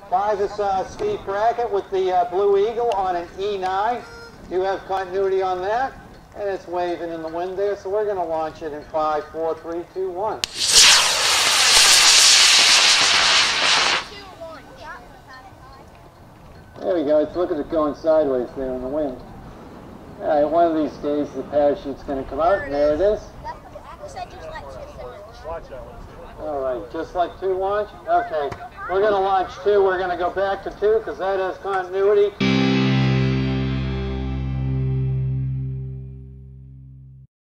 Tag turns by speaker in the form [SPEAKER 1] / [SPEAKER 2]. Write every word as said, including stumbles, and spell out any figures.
[SPEAKER 1] Five is uh, Steve Brackett with the uh, Blue Eagle on an E nine. Do have continuity on that, and it's waving in the wind there, so we're going to launch it in five, four, three, two, one. There we go. Let's look at it going sideways there in the wind. All right, one of these days the parachute's going to come out, and there it is. All right, just like two launch? Okay, we're going to launch two. We're going to go back to two because that has continuity.